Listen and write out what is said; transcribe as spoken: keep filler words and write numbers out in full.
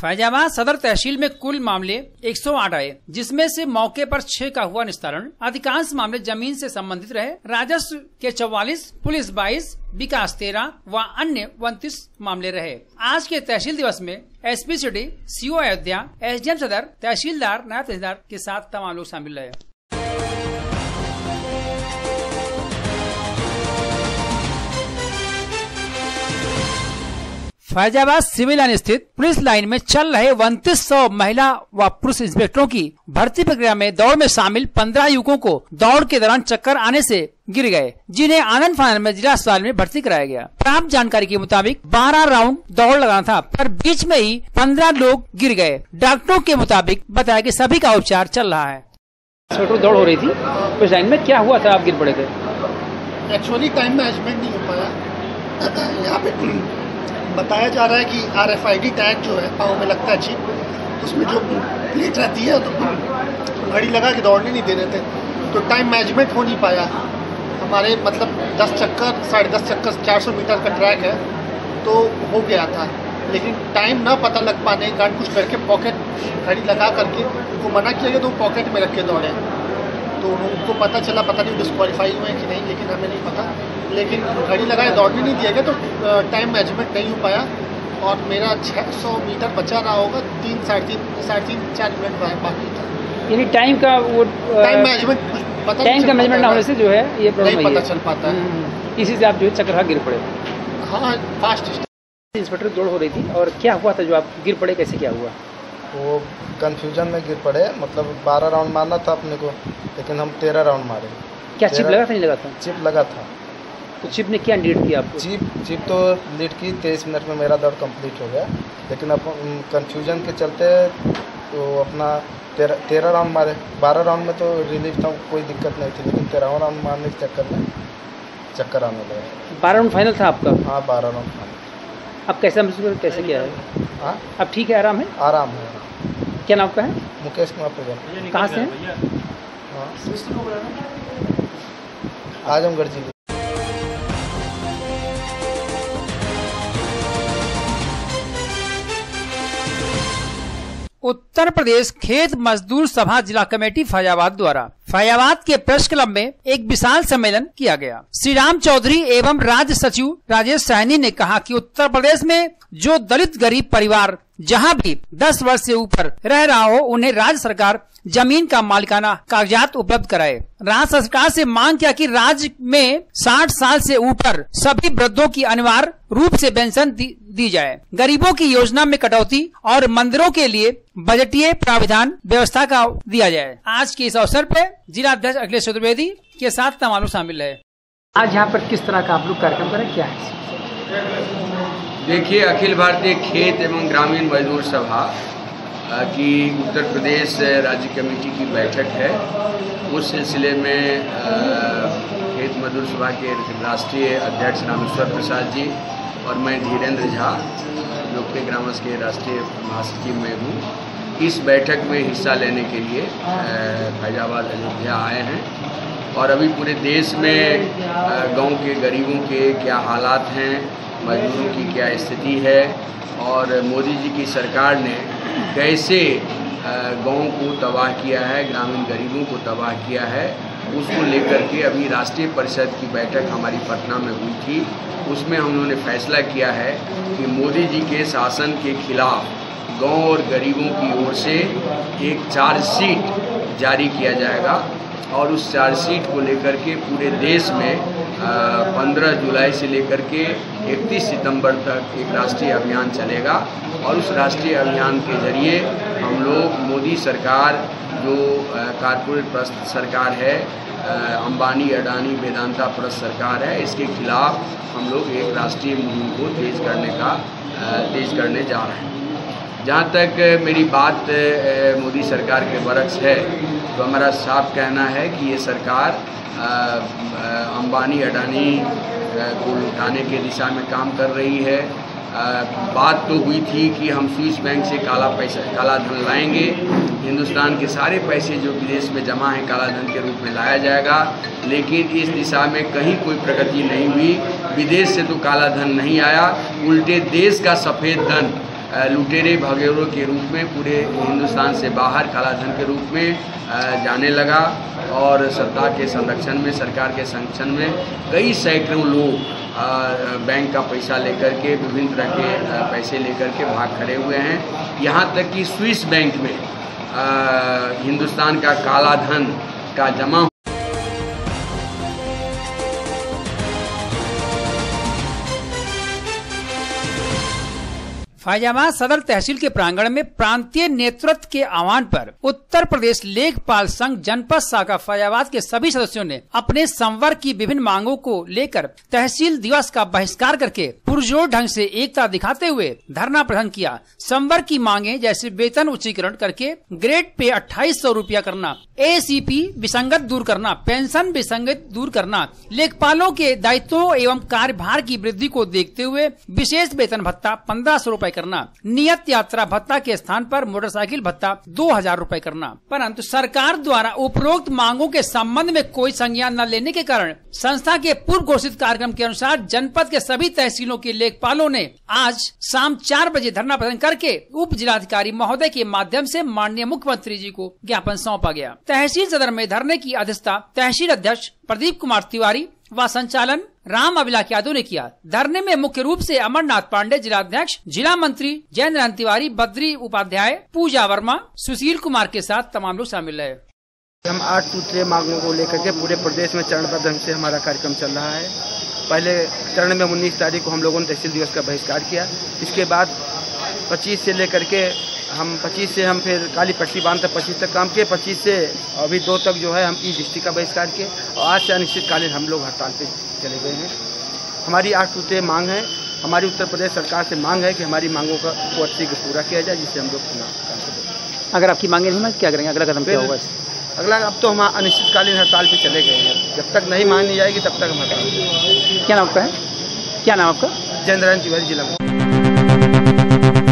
फैजाबाद सदर तहसील में कुल मामले एक सौ आठ आए, जिसमें से मौके पर छह का हुआ निस्तारण। अधिकांश मामले जमीन से संबंधित रहे। राजस्व के चौवालीस, पुलिस बाईस, विकास तेरह व अन्य उनतीस मामले रहे। आज के तहसील दिवस में SP city, CO Ayodhya, SDM सदर, तहसीलदार, नायब तहसीलदार के साथ तमाम लोग शामिल रहे। फैजाबाद सिविल लाइन स्थित पुलिस लाइन में चल रहे उनतीस सौ महिला व पुरुष इंस्पेक्टरों की भर्ती प्रक्रिया में दौड़ में शामिल पंद्रह युवकों को दौड़ के दौरान चक्कर आने से गिर गए, जिन्हें आनंद फानन में जिला अस्पताल में भर्ती कराया गया। प्राप्त जानकारी के मुताबिक बारह राउंड दौड़ लगाना था, पर बीच में ही पंद्रह लोग गिर गए। डॉक्टरों के मुताबिक बताया कि सभी का उपचार चल रहा है। दौड़ हो रही थी पुलिस लाइन में, क्या हुआ था, आप गिर पड़े थे? एक्चुअली टाइम मैनेजमेंट नहीं हो पाया। यहाँ पे बताया जा रहा है कि R F I D tag जो है पाँव में लगता है चिप, उसमें जो प्लेट रहती है तो घड़ी लगा के दौड़ने नहीं दे रहे थे, तो टाइम मैनेजमेंट हो नहीं पाया। हमारे मतलब दस चक्कर साढ़े दस चक्कर चार सौ मीटर का ट्रैक है, तो हो गया था, लेकिन टाइम ना पता लग पाने के कारण कुछ करके पॉकेट घड़ी लगा करके उनको मना किया गया, तो पॉकेट में रख के दौड़े, तो उनको पता चला, पता नहीं डिस्क्वालीफाई हुए कि नहीं, लेकिन हमें नहीं पता। लेकिन घड़ी लगाए दौड़ने नहीं दिया गया, तो टाइम मैनेजमेंट नहीं हो पाया और मेरा छह सौ मीटर बचा रहा होगा, तीन साढ़े तीन साढ़े तीन चार मिनट बाकी था। यानी टाइम का वो टाइम मैनेजमेंट पता टाइम का मैनेजमेंट ना होने से जो है ये प्रॉब्लम नहीं पता चल पाता है, इसी से आप जो है चक्कर खा गिर पड़े। हाँ, फास्ट इंस्पेक्टर दौड़ हो रही थी और क्या हुआ था जो आप गिर पड़े, कैसे क्या हुआ? वो कंफ्यूजन में गिर पड़े, मतलब बारह राउंड मारना था अपने को, लेकिन हम तेरह राउंड मारे। क्या चिप लगा था, नहीं लगा था? चिप लगा था। तो चिप ने क्या लीड किया आपको? चिप चिप तो लीड की, तेईस मिनट में मेरा दौड़ कंप्लीट हो गया, लेकिन अब कंफ्यूजन के चलते तो अपना तेरह तेरह राउंड मारे। बारह राउंड में तो रिलीफ था, कोई दिक्कत नहीं थी, लेकिन तेरह राउंड मारने के चक्कर में चक्कर आने लगा। बारह राउंड फाइनल था आपका? हाँ, बारह राउंड फाइनल। अब कैसा महसूस, कैसे क्या है? हाँ, अब ठीक है, आराम है? आराम है। क्या नाम का है? मुकेश कुमार पुजारी। कहाँ से हैं? आजमगढ़ जिले। उत्तर प्रदेश खेत मजदूर सभा जिला कमेटी फैजाबाद द्वारा फैजाबाद के प्रेस क्लब में एक विशाल सम्मेलन किया गया। श्री राम चौधरी एवं राज्य सचिव राजेश सैनी ने कहा कि उत्तर प्रदेश में जो दलित गरीब परिवार जहां भी दस वर्ष से ऊपर रह रहा हो, उन्हें राज्य सरकार जमीन का मालिकाना कागजात उपलब्ध कराए। राज्य सरकार से मांग किया कि राज्य में साठ साल से ऊपर सभी वृद्धों की अनिवार्य रूप से पेंशन दी, दी जाए। गरीबों की योजना में कटौती और मंदिरों के लिए बजटीय प्राविधान व्यवस्था का दिया जाए। आज के इस अवसर पर जिला अध्यक्ष अखिलेश चतुर्वेदी के साथ तमाम शामिल है। आज यहाँ पर किस तरह का आप लोग कार्यक्रम करें, क्या है? देखिए, अखिल भारतीय खेत एवं ग्रामीण मजदूर सभा की उत्तर प्रदेश राज्य कमेटी की बैठक है। उस सिलसिले में खेत मजदूर सभा के राष्ट्रीय अध्यक्ष रामेश्वर प्रसाद जी और मैं धीरेन्द्र झा, लोकप्रिय ग्रामस के राष्ट्रीय महासचिव मैं हूँ, इस बैठक में हिस्सा लेने के लिए फैजाबाद अयोध्या आए हैं। और अभी पूरे देश में गांव के गरीबों के क्या हालात हैं, मजदूरों की क्या स्थिति है और मोदी जी की सरकार ने कैसे गांव को तबाह किया है, ग्रामीण गरीबों को तबाह किया है, उसको लेकर के अभी राष्ट्रीय परिषद की बैठक हमारी पटना में हुई थी। उसमें हम लोगों ने फैसला किया है कि मोदी जी के शासन के खिलाफ गांव और गरीबों की ओर से एक चार्जशीट जारी किया जाएगा और उस चार्जशीट को लेकर के पूरे देश में पंद्रह जुलाई से लेकर के इकतीस सितंबर तक एक राष्ट्रीय अभियान चलेगा और उस राष्ट्रीय अभियान के जरिए हम लोग मोदी सरकार जो कारपोरेट प्रस्त सरकार है, अंबानी अडानी वेदांता प्रस्त सरकार है, इसके खिलाफ हम लोग एक राष्ट्रीय मुहिम को तेज करने का तेज करने जा रहे हैं। जहाँ तक मेरी बात मोदी सरकार के बरक्स है, तो हमारा साफ कहना है कि ये सरकार अंबानी अडानी को लुटाने के दिशा में काम कर रही है। बात तो हुई थी कि हम स्विस बैंक से काला पैसा काला धन लाएंगे, हिंदुस्तान के सारे पैसे जो विदेश में जमा हैं काला धन के रूप में लाया जाएगा, लेकिन इस दिशा में कहीं कोई प्रगति नहीं हुई। विदेश से तो काला धन नहीं आया, उल्टे देश का सफ़ेद धन लुटेरे भगेरों के रूप में पूरे हिंदुस्तान से बाहर कालाधन के रूप में जाने लगा और सत्ता के संरक्षण में, सरकार के संरक्षण में कई सैकड़ों लोग बैंक का पैसा लेकर के, विभिन्न तरह के पैसे लेकर के भाग खड़े हुए हैं। यहाँ तक कि स्विस बैंक में हिंदुस्तान का काला धन का जमा फैजाबाद सदर तहसील के प्रांगण में प्रांतीय नेतृत्व के आह्वान पर उत्तर प्रदेश लेखपाल संघ जनपद शाखा फैजाबाद के सभी सदस्यों ने अपने संवर्ग की विभिन्न मांगों को लेकर तहसील दिवस का बहिष्कार करके पुरजोर ढंग से एकता दिखाते हुए धरना प्रदर्शन किया। संवर्ग की मांगे जैसे वेतन उच्चीकरण करके ग्रेड पे अट्ठाईस सौ रूपया करना, ए सी पी विसंगत दूर करना, पेंशन विसंगत दूर करना, लेखपालों के दायित्वों एवं कार्यभार की वृद्धि को देखते हुए विशेष वेतन भत्ता पंद्रह सौ रूपये करना, नियत यात्रा भत्ता के स्थान पर मोटरसाइकिल भत्ता दो हजार रूपये करना। परंतु सरकार द्वारा उपरोक्त मांगों के संबंध में कोई संज्ञान न लेने के कारण संस्था के पूर्व घोषित कार्यक्रम के अनुसार जनपद के सभी तहसीलों के लेखपालों ने आज शाम चार बजे धरना प्रदर्शन करके उप जिलाधिकारी महोदय के माध्यम से माननीय मुख्यमंत्री जी को ज्ञापन सौंपा गया। तहसील सदर में धरने की अध्यक्षता तहसील अध्यक्ष प्रदीप कुमार तिवारी व संचालन राम अभिलाष यादव ने किया। धरने में मुख्य रूप से अमरनाथ पांडे जिलाध्यक्ष, जिला मंत्री जयेंद्र तिवारी, बद्री उपाध्याय, पूजा वर्मा, सुशील कुमार के साथ तमाम लोग शामिल रहे। हम आठ सूत्रीय मांगों को लेकर के पूरे प्रदेश में चरणबद्ध ढंग से हमारा कार्यक्रम चल रहा है। पहले चरण में उन्नीस तारीख को हम लोगों ने तहसील दिवस का बहिष्कार किया। इसके बाद पच्चीस से लेकर के हम पच्चीस से हम फिर काली पट्टी बांध तक पच्चीस तक काम किए। पच्चीस से अभी दो तक जो है हम ई दृष्टि का बहिष्कार किए और आज से अनिश्चितकालीन हम लोग हड़ताल पे चले गए हैं। हमारी आठ सूत्रीय मांग है। हमारी उत्तर प्रदेश सरकार से मांग है कि हमारी मांगों का को अच्छी पूरा किया जाए, जिससे हम लोग चुनाव काम करें। अगर आपकी मांगे नहीं क्या करेंगे? अगला कदम क्या होगा? अगला अब तो हम अनिश्चितकालीन हड़ताल पे चले गए हैं। जब तक नहीं मांगी जाएगी तब तक हम हड़ताल। क्या नाम आपका है? क्या नाम आपका? जयेंद्र तिवारी, जिला।